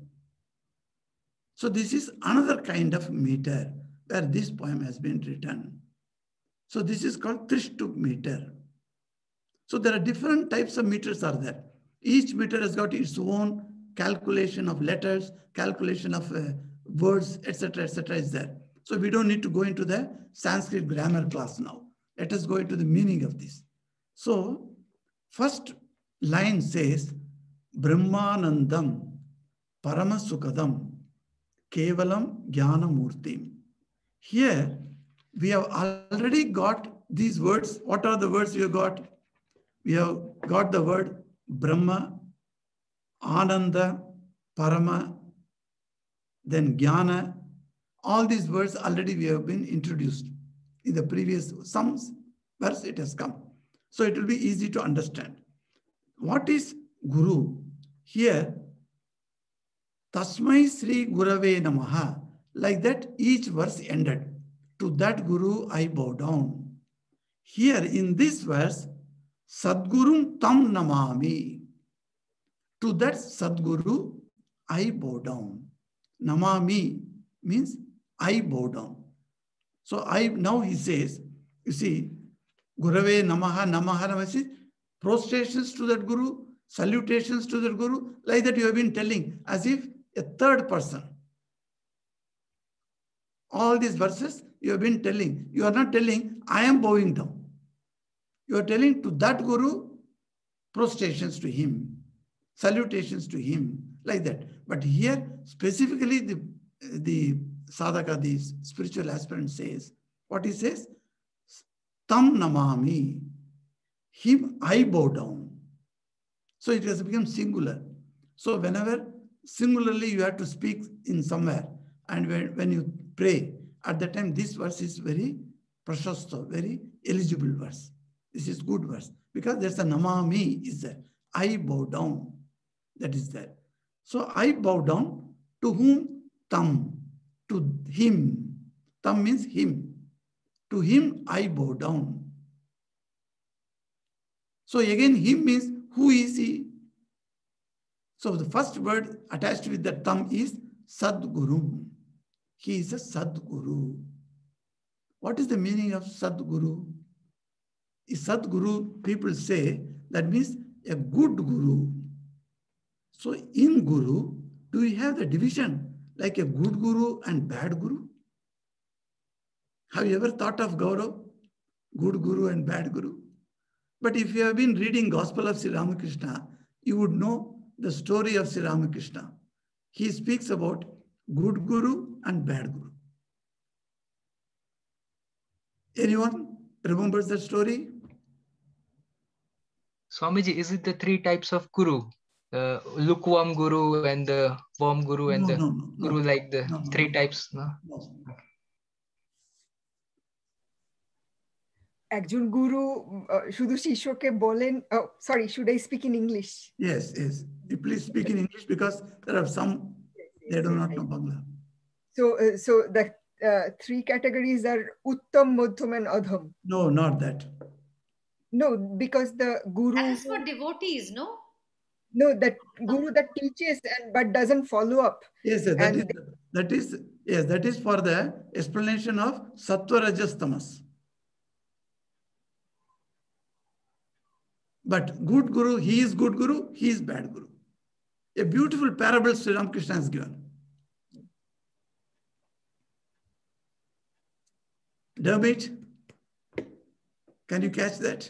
So this is another kind of meter where this poem has been written. So this is called Trishtup meter. So there are different types of meters are there. Each meter has got its own calculation of letters, calculation of uh, words, et cetera, et cetera is there. So we don't need to go into the Sanskrit grammar class now. Let us go into the meaning of this. So first line says, Brahmanandam Paramasukadam Kevalam Jnanamurtim. Here we have already got these words. What are the words we have got? We have got the word Brahma, Ananda, Parama, then Jnana. All these words already we have been introduced in the previous, some verse it has come. So it will be easy to understand. What is Guru? Here, Tasmai Sri Gurave Namaha. Like that, each verse ended. To that Guru I bow down. Here in this verse, Sadgurum Tam Namami. To that Sadguru I bow down. Namami. means I bow down. So I now he says, you see, Gurave Namaha, Namaha, Namaha, prostrations to that Guru, salutations to that Guru, like that you have been telling, as if a third person. All these verses you have been telling. You are not telling, I am bowing down. You are telling to that Guru, prostrations to him, salutations to him, like that. But here, specifically, the, the sadhaka, the spiritual aspirant says, what he says? Tam namami, him I bow down. So it has become singular. So whenever singularly you have to speak in somewhere, and when, when you pray, at that time this verse is very prashasta, very eligible verse. This is good verse. Because there's a namami is there. I bow down. That is there. So I bow down to whom? Tam. To him. Tam means him. To him I bow down. So again him means who is he? So the first word attached with the tam is Sadguru. He is a Sadguru. What is the meaning of Sadguru? Sadguru, people say, that means a good Guru. So in Guru, do we have the division like a good Guru and bad Guru? Have you ever thought of Gaurav? Good Guru and bad Guru? But if you have been reading Gospel of Sri Ramakrishna, you would know the story of Sri Ramakrishna. He speaks about good Guru and bad Guru. Anyone remembers that story? Swamiji, is it the three types of Guru? The lukewarm Guru and the warm Guru and no, the no, no, Guru no, like the no, no, three no. types? No? No. একজন গুরু শুধু শিষ্যকে বলেন, oh sorry, should I speak in English? Yes, yes. You please speak in English because there are some, they do not know Bangla. So, uh, so the uh, three categories are Uttam, Madhyam and Adham. No, not that. No, because the guru. That is for devotees, no? No, that guru that teaches and but doesn't follow up. Yes, sir, that and is that is yes, that is for the explanation of Sattva Rajas Tamas. But good Guru, he is good Guru, he is bad Guru. A beautiful parable Sri Ramakrishna has given. Dermot, can you catch that?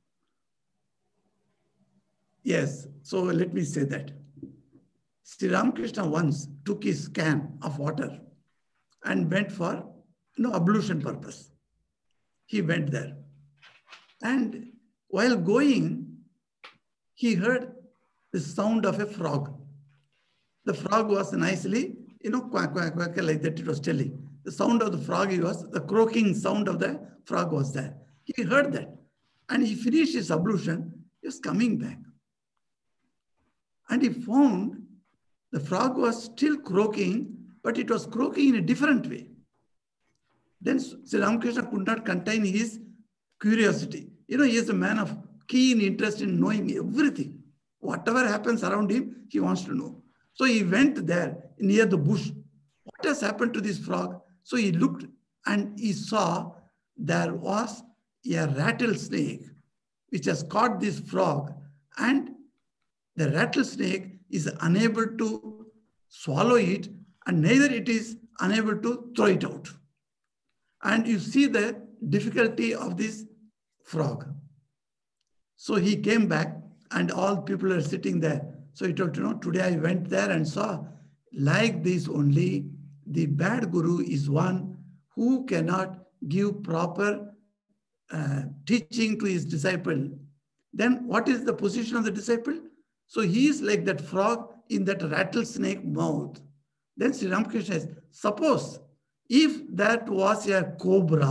Yes, so let me say that. Sri Ramakrishna once took his can of water and went for you know, ablution purpose. He went there. And while going, he heard the sound of a frog. The frog was nicely, you know, quack, quack, quack, like that it was telling. The sound of the frog was, the croaking sound of the frog was there. He heard that. And he finished his ablution, he was coming back. And he found the frog was still croaking, but it was croaking in a different way. Then Sri Ramakrishna could not contain his curiosity. You know, he is a man of keen interest in knowing everything. Whatever happens around him, he wants to know. So he went there near the bush. What has happened to this frog? So he looked and he saw there was a rattlesnake which has caught this frog, and the rattlesnake is unable to swallow it, and neither it is unable to throw it out. And you see the difficulty of this frog. So he came back and all people are sitting there. So he told, you know, today I went there and saw like this only, the bad Guru is one who cannot give proper uh, teaching to his disciple. Then what is the position of the disciple? So he is like that frog in that rattlesnake mouth. Then Sri Ramakrishna says, suppose if that was a cobra,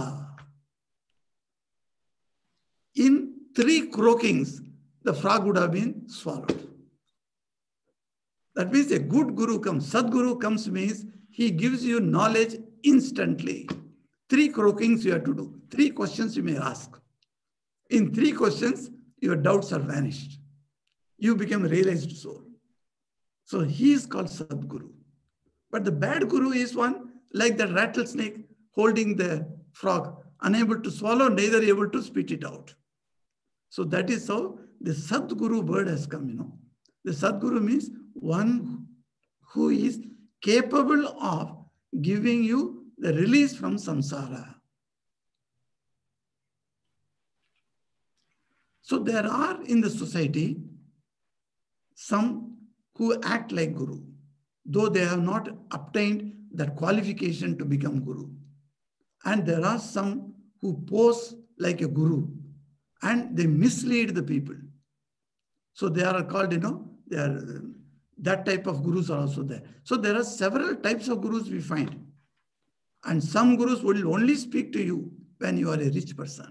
in three croakings, the frog would have been swallowed. That means a good Guru comes. Sadguru comes means he gives you knowledge instantly. Three croakings you have to do. Three questions you may ask. In three questions, your doubts are vanished. You become a realized soul. So he is called Sadguru. But the bad Guru is one like the rattlesnake holding the frog, unable to swallow, neither able to spit it out. So that is how the Sadguru word has come, you know. The Sadguru means one who is capable of giving you the release from samsara. So there are in the society some who act like Guru, though they have not obtained that qualification to become Guru. And there are some who pose like a Guru and they mislead the people. So they are called, you know, they are, that type of Gurus are also there. So there are several types of Gurus we find. And some Gurus will only speak to you when you are a rich person.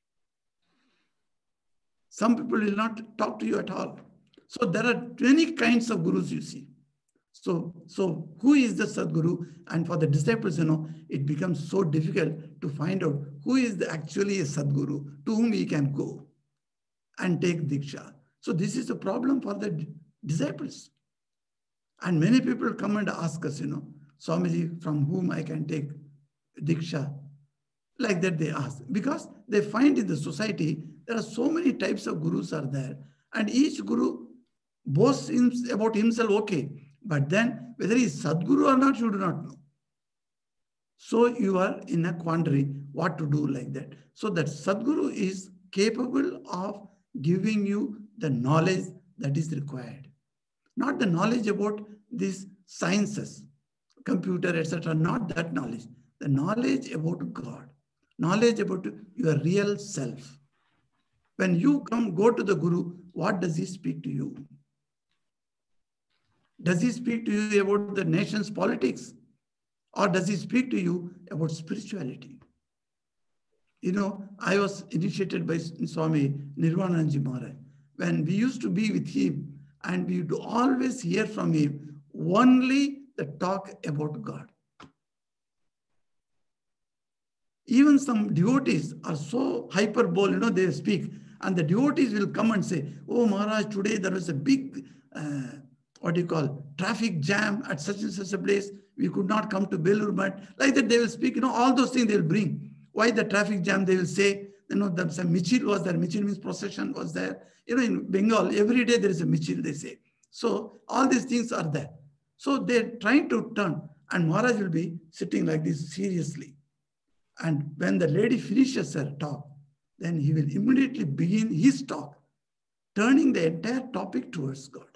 Some people will not talk to you at all. So there are many kinds of Gurus you see. So, so who is the Sadguru? And for the disciples, you know, it becomes so difficult to find out who is the, actually a Sadguru to whom we can go and take Diksha. So this is a problem for the disciples. And many people come and ask us, you know, Swamiji, from whom I can take Diksha? Like that they ask. Because they find in the society, there are so many types of Gurus are there. And each Guru boasts about himself, okay. But then whether he is Sadguru or not, you do not know. So you are in a quandary what to do like that. So that Sadguru is capable of giving you the knowledge that is required. Not the knowledge about these sciences, computer, et cetera. Not that knowledge. The knowledge about God. Knowledge about your real self. When you come, go to the Guru, what does he speak to you? Does he speak to you about the nation's politics? Or does he speak to you about spirituality? You know, I was initiated by Swami Nirvananji Maharaj. When we used to be with him, and we would always hear from him only the talk about God. Even some devotees are so hyperbole, you know, they speak. And the devotees will come and say, oh Maharaj, today there was a big, uh, what do you call, traffic jam at such and such a place. We could not come to Belur Math. Like that they will speak, you know, all those things they will bring. Why the traffic jam, they will say, you know, the, some Michil was there. Michil means procession was there. You know, in Bengal, every day there is a Michil, they say. So all these things are there. So they're trying to turn. And Maharaj will be sitting like this seriously. And when the lady finishes her talk, then he will immediately begin his talk, turning the entire topic towards God.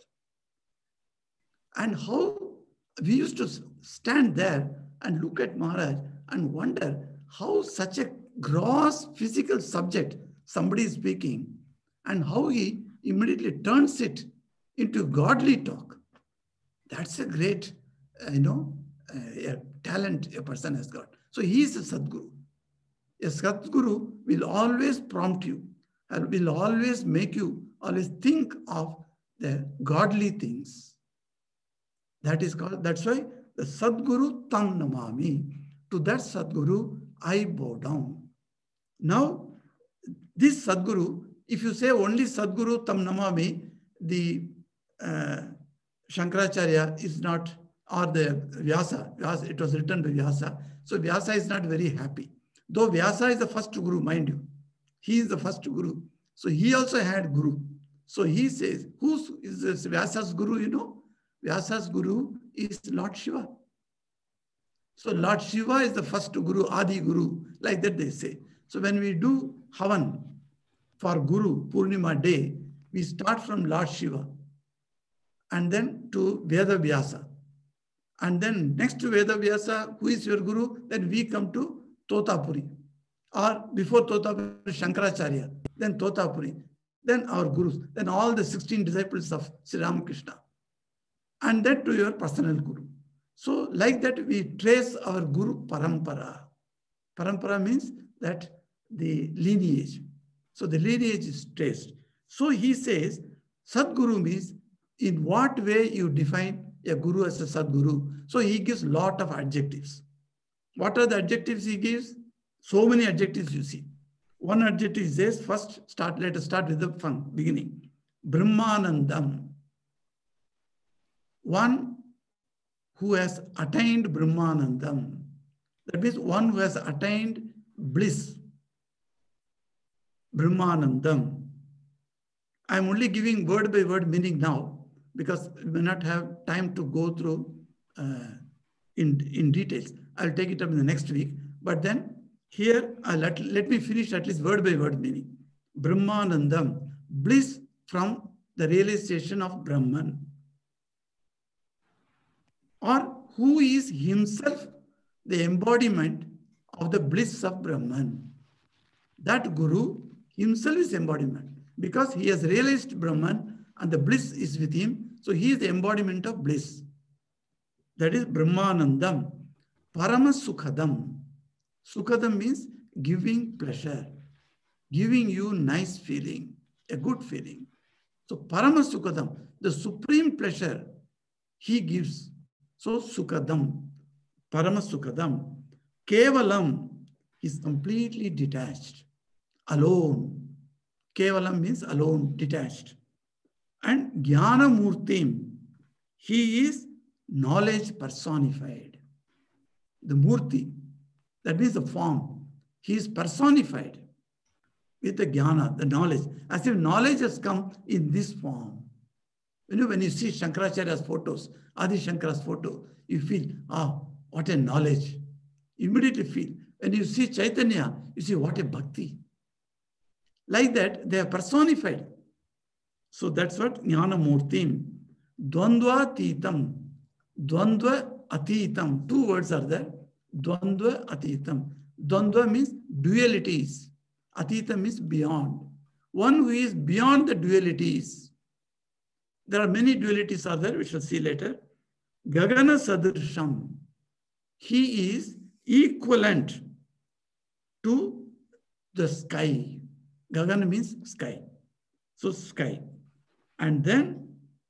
And how we used to stand there and look at Maharaj and wonder how such a gross physical subject somebody is speaking and how he immediately turns it into godly talk. That's a great, uh, you know, uh, a talent a person has got. So he is a Sadguru. A Sadguru will always prompt you and will always make you always think of the godly things. That is called, that's why the Sadguru Tam Namami. To that Sadguru, I bow down. Now, this Sadguru, if you say only Sadguru Tam Namami, the uh, Shankaracharya is not, or the Vyasa, Vyasa, it was written by Vyasa. So Vyasa is not very happy. Though Vyasa is the first Guru, mind you. He is the first Guru. So he also had Guru. So he says, who is this Vyasa's Guru, you know? Vyasa's Guru is Lord Shiva. So Lord Shiva is the first Guru, Adi Guru, like that they say. So when we do Havan for Guru, Purnima day, we start from Lord Shiva and then to Veda Vyasa. And then next to Veda Vyasa, who is your Guru? Then we come to Totapuri. Or before Totapuri, Shankaracharya, then Totapuri, then our Gurus, then all the sixteen disciples of Sri Ramakrishna. And then to your personal Guru. So like that we trace our Guru Parampara. Parampara means that the lineage. So the lineage is traced. So he says, Sadguru means in what way you define a Guru as a Sadguru. So he gives lot of adjectives. What are the adjectives he gives? So many adjectives you see. One adjective is this. First, start, let us start with the fun, beginning. Brahmanandam. One who has attained Brahmanandam. That means one who has attained bliss. Brahmanandam. I am only giving word by word meaning now because we may not have time to go through uh, in, in details. I'll take it up in the next week. But then here, uh, let, let me finish at least word by word meaning. Brahmanandam, bliss from the realization of Brahman. Or who is himself the embodiment of the bliss of Brahman. That Guru himself is embodiment because he has realized Brahman and the bliss is with him. So he is the embodiment of bliss. That is Brahmanandam. Parama Sukhadam. Sukhadam means giving pleasure, giving you nice feeling, a good feeling. So Parama Sukhadam, the supreme pleasure he gives. So Sukhadam, Parama Sukhadam. Kevalam is completely detached, alone. Kevalam means alone, detached. And Jnana Murtim, he is knowledge personified. The Murti, that means the form. He is personified with the Jnana, the knowledge, as if knowledge has come in this form. You know, when you see Shankaracharya's photos, Adi Shankara's photo, you feel, ah, what a knowledge. You immediately feel. When you see Chaitanya, you see, what a bhakti. Like that, they are personified. So that's what Jnana Murtim. Dvandva Titam. Dvandva Atitam. Two words are there. Dvandva Atitam. Dvandva means dualities. Atitam means beyond. One who is beyond the dualities. There are many dualities are there, we shall see later. Gagana Sadrisham. He is equivalent to the sky. Gagana means sky. So sky. And then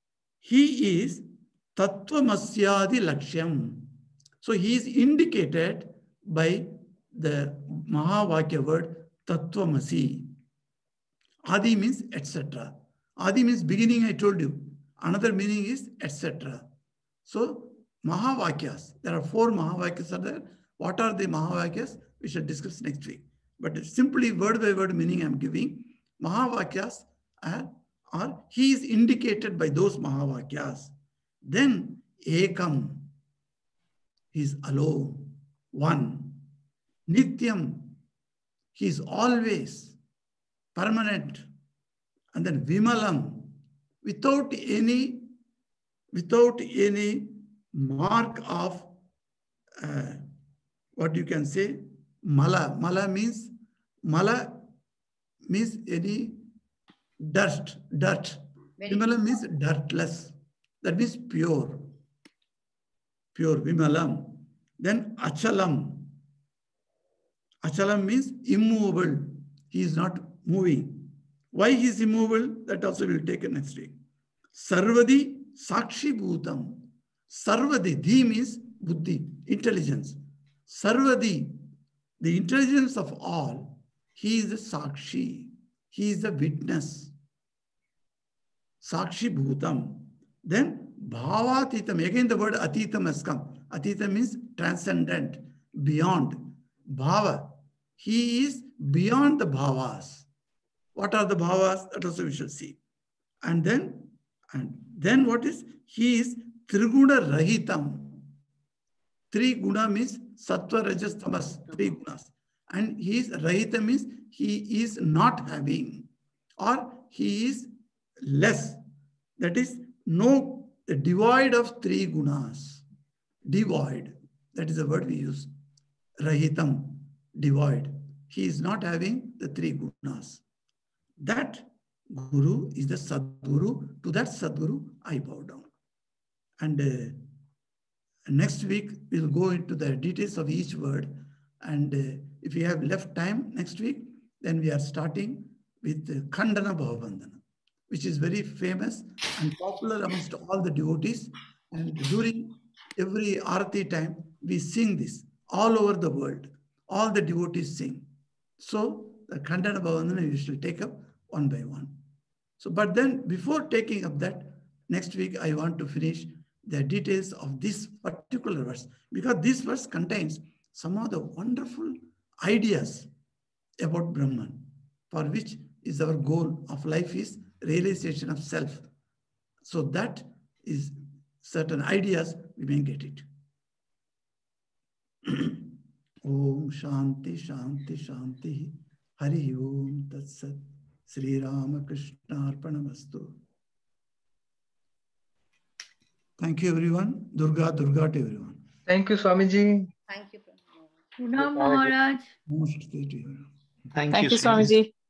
he is Tattvamasyadi Lakshyam. So he is indicated by the Mahavakya word Tattvamasi. Adi means et cetera. Adi means beginning, I told you. Another meaning is et cetera. So Mahavakyas, there are four Mahavakyas are there. What are the Mahavakyas? We shall discuss next week. But it's simply word by word meaning I'm giving. Mahavakyas are, are he is indicated by those Mahavakyas. Then Ekam, he is alone, one. Nityam, he is always permanent. And then Vimalam, without any, without any mark of uh, what you can say, Mala. Mala means, Mala means any dust, dirt. Vimalam means dirtless. That means pure. Pure, Vimalam. Then Achalam. Achalam means immovable. He is not moving. Why he is immovable? That also we'll take next week. Sarvadi Sakshi Bhutam. Sarvadi, Dhi means Buddhi, intelligence. Sarvadi, the intelligence of all, he is the Sakshi. He is the witness. Sakshi Bhutam. Then Bhavatitam, again the word Atitam has come. Atitam means transcendent, beyond. Bhava, he is beyond the bhavas. What are the bhavas? That also we shall see. And then, and then what is? He is Triguna Rahitam. Three guna means Sattva, Rajas, Tamas, three gunas. And he is Rahita means he is not having or he is less. That is no, devoid of three gunas. Devoid. That is the word we use. Rahitam, devoid. He is not having the three gunas. That Guru is the Sadguru. To that Sadguru, I bow down. And uh, next week, we'll go into the details of each word. And uh, if we have left time next week, then we are starting with uh, Khandana Bhavabandhana, which is very famous and popular amongst all the devotees. And during every Arati time, we sing this all over the world. All the devotees sing. So the Khandana Bhavabandhana we shall take up one by one. So, but then before taking up that, next week I want to finish the details of this particular verse, because this verse contains some of the wonderful ideas about Brahman, for which is our goal of life is realization of self. So that is certain ideas, we may get it. Om Shanti Shanti Shanti Hari Om Tat Sat Sri Ramakrishna Arpanamastu. Thank you everyone. Durga Durga to everyone. Thank you, Swamiji. Thank you. Pranam Maharaj. Most to everyone. Thank, Thank you, you, Swamiji.